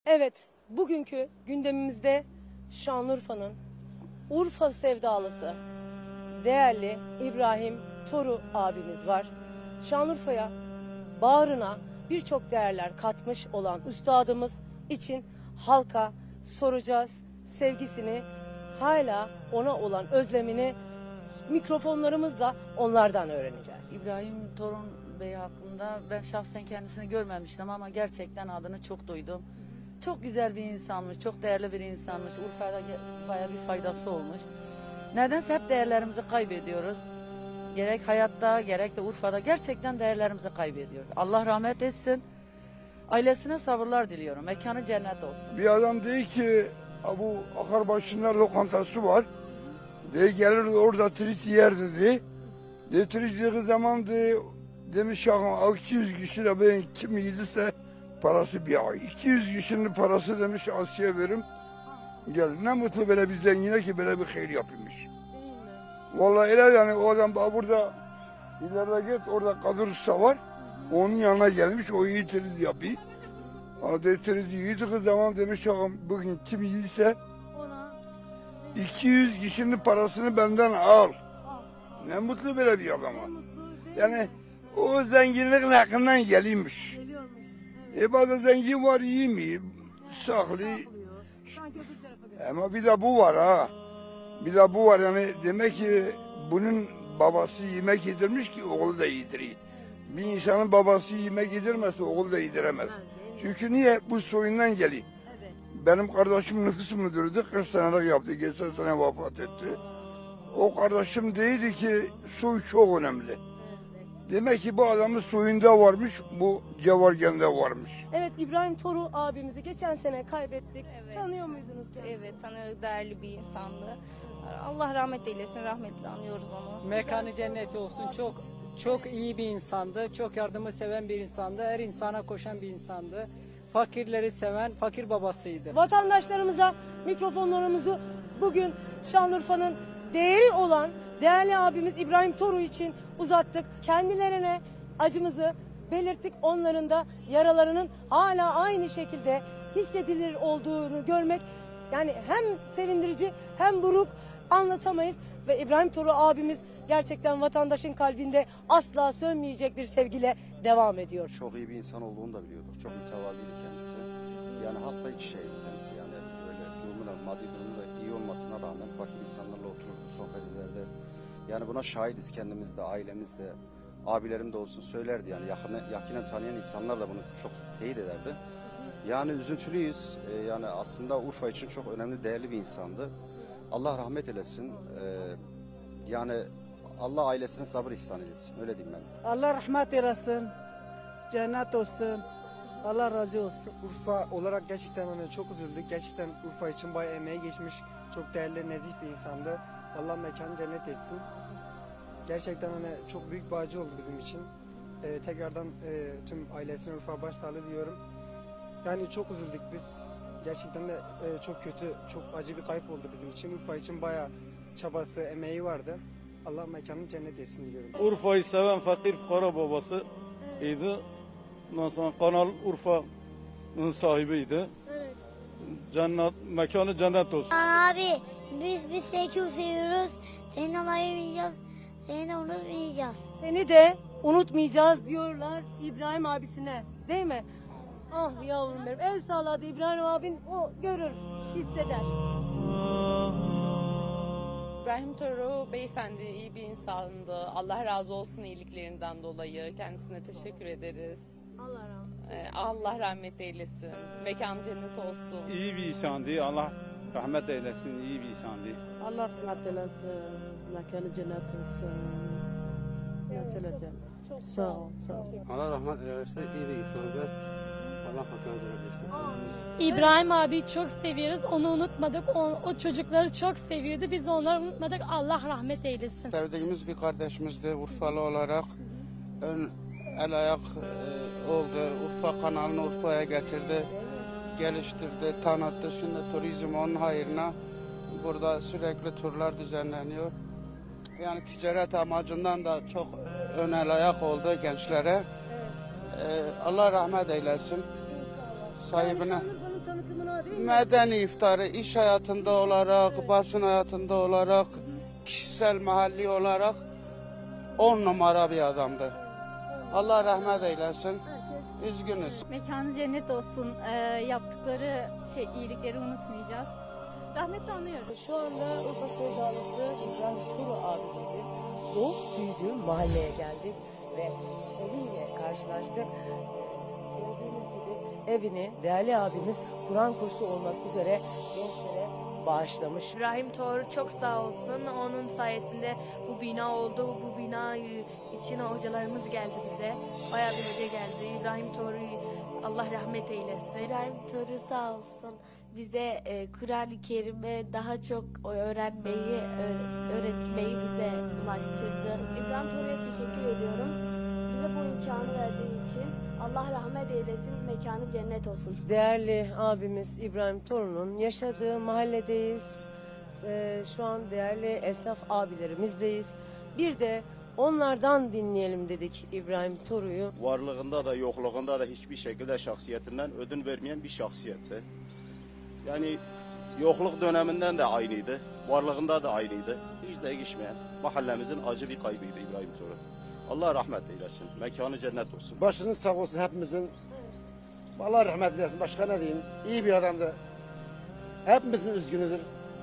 Evet, bugünkü gündemimizde Şanlıurfa'nın Urfa sevdalısı değerli İbrahim Toru abimiz var. Şanlıurfa'ya, bağrına birçok değerler katmış olan üstadımız için halka soracağız sevgisini, hala ona olan özlemini mikrofonlarımızla onlardan öğreneceğiz. İbrahim Torun Bey hakkında ben şahsen kendisini görmemiştim ama gerçekten adını çok duydum. Çok güzel bir insanmış, çok değerli bir insanmış. Urfa'da bayağı bir faydası olmuş. Nedense hep değerlerimizi kaybediyoruz. Gerek hayatta, gerek de Urfa'da gerçekten değerlerimizi kaybediyoruz. Allah rahmet etsin. Ailesine sabırlar diliyorum. Mekanı cennet olsun. Bir adam dedi ki bu Akarbaşı'nda lokantası var. Dedi gelir orada trit yer dedi. Dedi trit yediği zaman dedi, demiş ya 200 kişi de ben kim yediyse parası bir ay. 200 kişinin parası demiş Asya'ya verim. Gel ne mutlu böyle bir zengine ki böyle bir hayır yapılmış. Vallahi öyle yani o adam burada ileride git orada Kadir Usta var. Onun yanına gelmiş o iyi trit yapıyor. Adet trit yediği zaman demiş ya bugün kim yediyse 200 kişinin parasını benden al. Ne mutlu böyle bir adama. Yani o zenginliğin hakkından geliyormuş. Bazı zengin var iyi mi? Saklı. Ama bir de bu var ha. Bir de bu var yani demek ki bunun babası yemek yedirmiş ki oğlu da yediriyor. Bir insanın babası yemek yedirmezse oğlu da yediremez. Çünkü niye? Bu soyundan geliyor. Benim kardeşim nüfus müdürüydü. 40 senelik yaptı. Geçen sene vefat etti. O kardeşim değildi ki soy çok önemli. Demek ki bu adamın soyunda varmış, bu cevargende varmış. Evet, İbrahim Toru abimizi geçen sene kaybettik. Evet. Tanıyor muydunuz kendisini? Evet, tanıyoruz, değerli bir insandı. Allah rahmet eylesin, rahmetle anıyoruz onu. Mekanı cennet olsun. Çok iyi bir insandı. Çok yardımı seven bir insandı. Her insana koşan bir insandı. Fakirleri seven, fakir babasıydı. Vatandaşlarımıza mikrofonlarımızı bugün Şanlıurfa'nın değeri olan değerli abimiz İbrahim Toru için uzattık. Kendilerine acımızı belirttik. Onların da yaralarının hala aynı şekilde hissedilir olduğunu görmek yani hem sevindirici hem buruk, anlatamayız. Ve İbrahim Toru abimiz gerçekten vatandaşın kalbinde asla sönmeyecek bir sevgiyle devam ediyor. Çok iyi bir insan olduğunu da biliyorduk. Çok mütevaziydi kendisi. Yani halkla iç içeydi kendisi. Yani öyle durumu da, maddi durumu da iyi olmasına rağmen fakir insanlarla otururdu, sohbet ederdi. Yani buna şahidiz kendimiz de, ailemiz de, abilerim de olsun söylerdi. Yani yakinen tanıyan insanlar da bunu çok teyit ederdi. Yani üzüntülüyüz. Yani aslında Urfa için çok önemli, değerli bir insandı. Allah rahmet eylesin. Yani Allah ailesine sabır ihsan eylesin. Öyle diyeyim ben. Allah rahmet eylesin. Cennet olsun. Allah razı olsun. Urfa olarak gerçekten çok üzüldük. Gerçekten Urfa için bayağı emeği geçmiş, çok değerli, nezih bir insandı. Allah mekanı cennet etsin. Gerçekten çok büyük bir acı oldu bizim için. Tekrardan tüm ailesine Urfa başsağlığı diliyorum. Yani çok üzüldük biz. Gerçekten de çok kötü, çok acı bir kayıp oldu bizim için. Urfa için bayağı çabası, emeği vardı. Allah mekanını cennet etsin diliyorum. Urfa'yı seven fakir fukara babası idi. Ondan sonra Kanal Urfa'nın sahibiydi. Evet. Mekanı cennet olsun. Abi biz seni çok seviyoruz. Seni alamayacağız. Seni de unutmayacağız. Seni de unutmayacağız diyorlar İbrahim abisine. Değil mi? Ah yavrum benim. El salladı İbrahim abin. O görür, hisseder. İbrahim Toru beyefendi iyi bir insandı. Allah razı olsun iyiliklerinden dolayı. Kendisine teşekkür ederiz. Allah rahmet eylesin. Mekanı cennet olsun. İyi bir insandı. Allah rahmet eylesin. İyi bir insandı. Allah rahmet eylesin. Mekanı cennet olsun. Ne söyleyeceğim? Sağ ol. Allah rahmet eylesin. İyi bir insandı. Allah mekanı cennet etsin. İbrahim abi çok seviyoruz. Onu unutmadık. O çocukları çok seviyordu. Biz onları unutmadık. Allah rahmet eylesin. Sevdiğimiz bir kardeşimizdi Urfalı olarak. El ayak oldu. Urfa kanalını Urfa'ya getirdi. Geliştirdi, tanıttı. Şimdi turizm onun hayrına. Burada sürekli turlar düzenleniyor. Yani ticaret amacından da çok ön el ayak oldu gençlere. Allah rahmet eylesin. Sahibine. Yani Şanlıurfa'nın tanıtımına değil mi? Medeni iftarı iş hayatında olarak, basın hayatında olarak, kişisel mahalli olarak 10 numara bir adamdı. Allah rahmet eylesin. Üzgünüz. Mekanı cennet olsun. Yaptıkları iyilikleri unutmayacağız. Rahmetle anıyoruz. Şu anda Urfa Sevdalısı İbrahim Toru abimizin doğup büyüdüğü mahalleye geldik ve eviyle karşılaştık. Gördüğünüz gibi evini değerli abimiz Kur'an kursu olmak üzere gençlere bağışlamış. İbrahim Toru çok sağ olsun. Onun sayesinde bu bina oldu. Bu bina için hocalarımız geldi bize. Bayağı bir hoca geldi. İbrahim Toru Allah rahmet eylesin. İbrahim Toru sağ olsun. Bize Kur'an-ı Kerim'i daha çok öğrenmeyi, öğretmeyi bize ulaştırdı. İbrahim Toru'ya teşekkür ediyorum. Bize bu imkanı verdiği için. Allah rahmet eylesin, mekanı cennet olsun. Değerli abimiz İbrahim Toru'nun yaşadığı mahalledeyiz. Şu an değerli esnaf abilerimizdeyiz. Bir de onlardan dinleyelim dedik İbrahim Toru'yu. Varlığında da yokluğunda da hiçbir şekilde şahsiyetinden ödün vermeyen bir şahsiyetti. Yani yokluk döneminden de aynıydı, varlığında da aynıydı. Hiç değişmeyen mahallemizin acı bir kaybıydı İbrahim Toru. Allah rahmet eylesin, mekanı cennet olsun. Başınız sağ olsun hepimizin. Allah rahmet eylesin, başka ne diyeyim. İyi bir adamdı. Hepimizin üzgünüdür.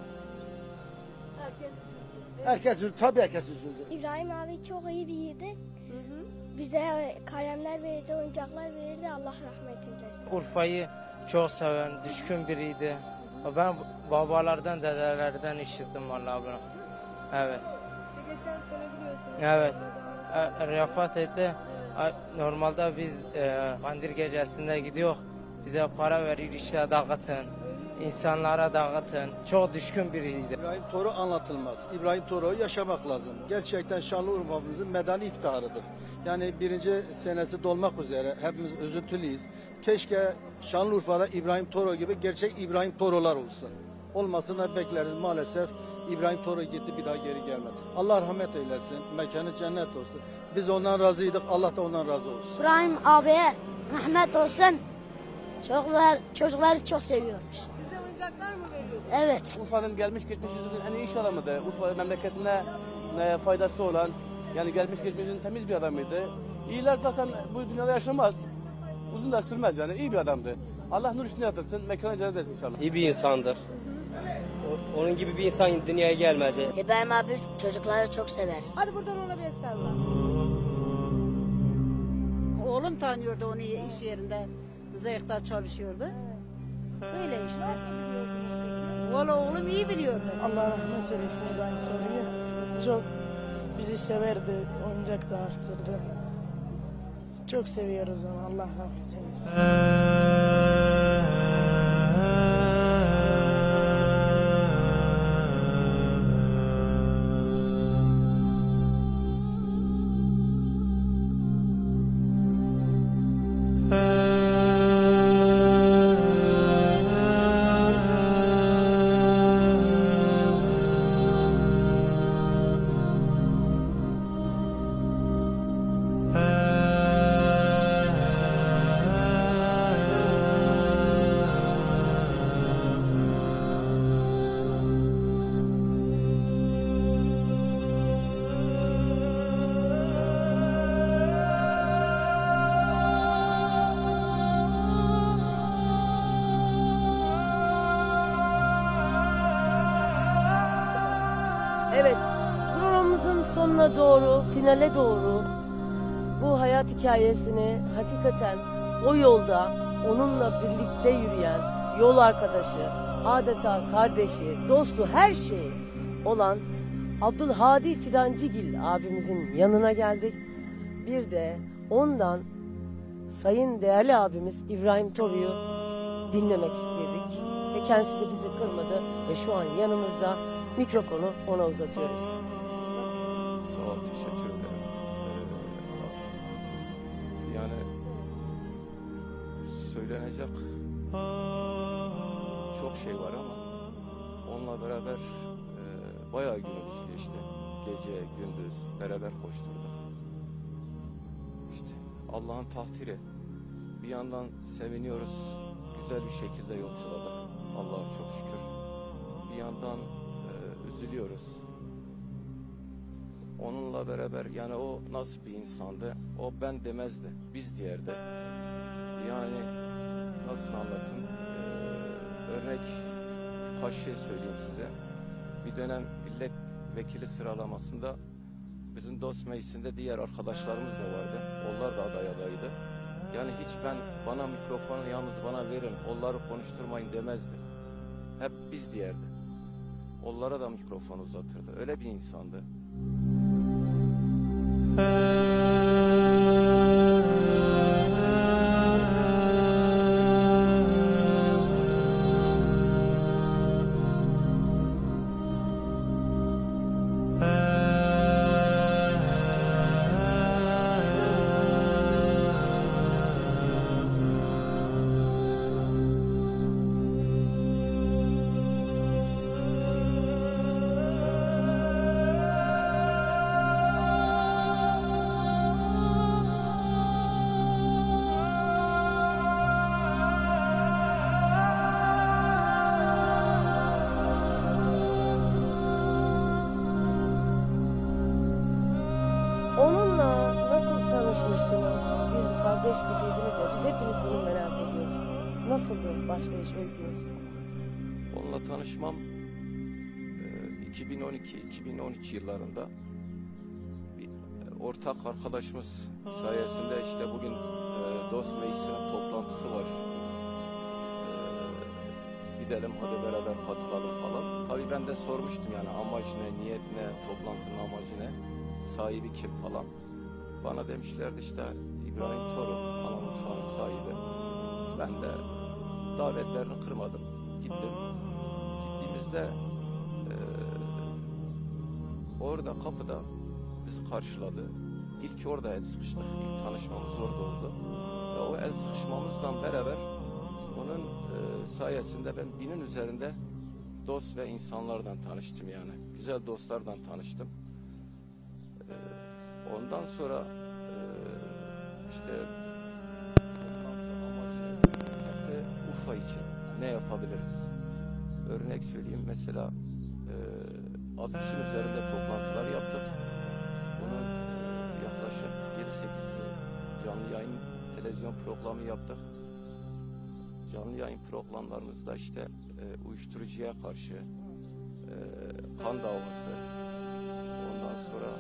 Herkes üzüldü, tabii herkes üzüldü. İbrahim abi çok iyi biriydi. Bize kalemler verirdi, oyuncaklar verirdi. Allah rahmet eylesin. Urfa'yı çok seven, düşkün biriydi. Ben babalardan, dedelerden işittim vallahi bunu. Evet. İşte geçen sene biliyorsunuz. Evet. Vefat etti. Normalde biz Kandil gecesinde gidiyor. Bize para verir, işte dağıtın. İnsanlara dağıtın. Çok düşkün biriydi. İbrahim Toru anlatılmaz. İbrahim Toru'yu yaşamak lazım. Gerçekten Şanlıurfa'mızın medeni iftiharıdır. Yani 1. senesi dolmak üzere hepimiz üzüntülüyüz. Keşke Şanlıurfa'da İbrahim Toru gibi gerçek İbrahim Toru'lar olsun. Olmasını bekleriz maalesef. İbrahim Toru gitti, bir daha geri gelmedi. Allah rahmet eylesin, mekanı cennet olsun. Biz ondan razıydık, Allah da ondan razı olsun. İbrahim abiye rahmet olsun. Çocukları çok seviyormuş. Size oyuncaklar mı veriyordu? Evet. Urfa'nın gelmiş geçmiş yüzünün en iyi iş adamıydı. Urfa memleketine faydası olan, yani gelmiş geçmiş yüzünün temiz bir adamıydı. İyiler zaten bu dünyada yaşamaz. Uzun da sürmez yani, iyi bir adamdı. Allah nur üstüne yatırsın, mekanı cennet etsin inşallah. İyi bir insandır. Onun gibi bir insan dünyaya gelmedi. İbrahim abi çocukları çok sever. Hadi buradan ona bir el salla. Oğlum tanıyordu onu iş yerinde. Zayıfta çalışıyordu. Öyle işte. Valla oğlum iyi biliyordu. Allah rahmet eylesin İbrahim Toru'yu. Çok bizi severdi, oyuncak da arttırdı. Çok seviyoruz onu, Allah rahmet eylesin. Evet, programımızın sonuna doğru, finale doğru bu hayat hikayesini hakikaten o yolda onunla birlikte yürüyen yol arkadaşı, adeta kardeşi, dostu, her şeyi olan Abdülhadi Fidancıgil abimizin yanına geldik. Bir de ondan sayın değerli abimiz İbrahim Toru'yu dinlemek istedik. Ve kendisi de bizi kırmadı ve şu an yanımızda. Mikrofonu ona uzatıyoruz. Sağ ol, teşekkür ederim. Yani söylenecek çok şey var ama onunla beraber bayağı günümüz geçti. Gece, gündüz beraber koşturduk. İşte Allah'ın takdiri. Bir yandan seviniyoruz, güzel bir şekilde yolculadık. Allah'a çok şükür. Bir yandan üzülüyoruz. Onunla beraber yani o nasıl bir insandı? O ben demezdi, biz diyerdi. Yani nasıl anlatayım? Örnek birkaç şey söyleyeyim size. Bir dönem milletvekili sıralamasında bizim dost meclisinde diğer arkadaşlarımız da vardı. Onlar da aday adaydı. Yani hiç bana mikrofonu yalnız bana verin, onları konuşturmayın demezdi. Hep biz diyerdi. Onlara da mikrofon uzatırdı. Öyle bir insandı. Onunla nasıl tanışmıştınız? Bir kardeş gibiydiniz ya. Biz hepimiz bunu merak ediyoruz. Nasıldı başlayış öykünüz? Onunla tanışmam 2012-2013 yıllarında bir ortak arkadaşımız sayesinde işte bugün dost meclisinin toplantısı var. Gidelim hadi beraber katılalım falan. Tabii ben de sormuştum yani amaç ne, niyet ne, toplantının amacı ne, sahibi kim falan. Bana demişlerdi işte İbrahim Toru, ana mutfağın sahibi. Ben de davetlerini kırmadım, gittim. Gittiğimizde orada kapıda bizi karşıladı. İlk orada el sıkıştık, ilk tanışmamız orada oldu. Ve o el sıkışmamızdan beraber onun sayesinde ben 1000'in üzerinde dost ve insanlardan tanıştım yani. Güzel dostlardan tanıştım. Ondan sonra işte Urfa için ne yapabiliriz? Örnek söyleyeyim mesela 60'ın üzerinde toplantılar yaptık. Bunun yaklaşık 7-8 canlı yayın televizyon programı yaptık. Canlı yayın programlarımızda işte uyuşturucuya karşı kan davası, ondan sonra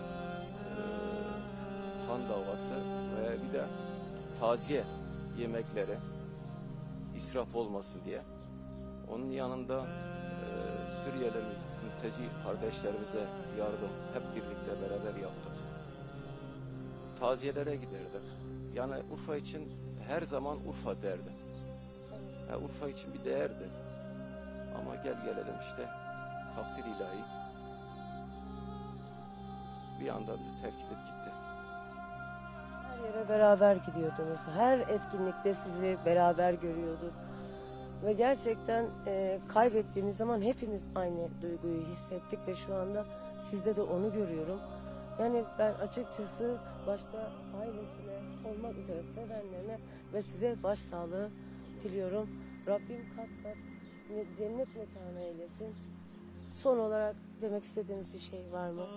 kan davası ve bir de taziye yemekleri israf olmasın diye. Onun yanında Suriyeli mülteci kardeşlerimize yardım hep birlikte beraber yaptık. Taziyelere giderdik. Yani Urfa için her zaman Urfa derdi. Yani Urfa için bir değerdi. Ama gel gelelim işte takdir ilahi bir anda bizi terk edip gitti. Her yere beraber gidiyordunuz. Her etkinlikte sizi beraber görüyorduk. Ve gerçekten kaybettiğimiz zaman hepimiz aynı duyguyu hissettik ve şu anda sizde de onu görüyorum. Yani ben açıkçası başta ailesine olmak üzere sevenlerine ve size başsağlığı diliyorum. Rabbim kat kat cennet mekanı eylesin. Son olarak demek istediğiniz bir şey var mı?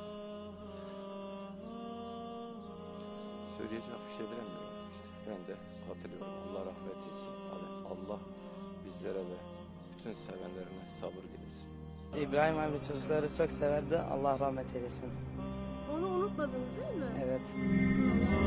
Söyleyecek bir şey bilemiyorum işte. Ben de katılıyorum. Allah rahmet eylesin. Allah bizlere ve bütün sevenlerine sabır dilesin. İbrahim abi çocukları çok severdi. Allah rahmet eylesin. Onu unutmadınız değil mi? Evet.